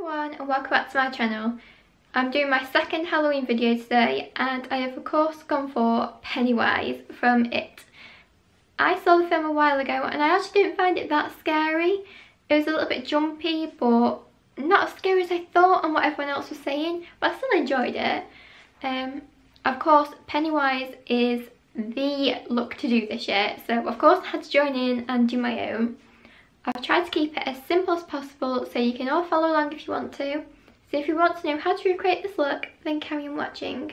everyone and welcome back to my channel. I'm doing my second Halloween video today and I have of course gone for Pennywise from It. I saw the film a while ago and I actually didn't find it that scary. It was a little bit jumpy but not as scary as I thought and what everyone else was saying, but I still enjoyed it. Of course Pennywise is the look to do this year, so of course I had to join in and do my own. I've tried to keep it as simple as possible so you can all follow along if you want to. So if you want to know how to recreate this look, then carry on watching.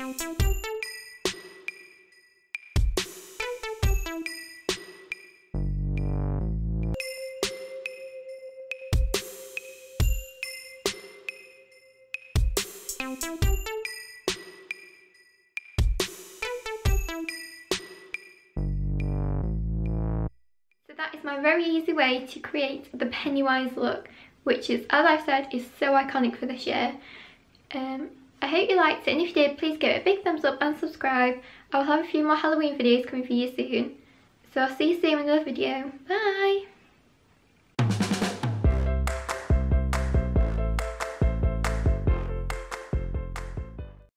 So that is my very easy way to create the Pennywise look, which is, as I've said, is so iconic for this year. I hope you liked it, and if you did, please give it a big thumbs up and subscribe. I'll have a few more Halloween videos coming for you soon. So I'll see you soon in another video. Bye!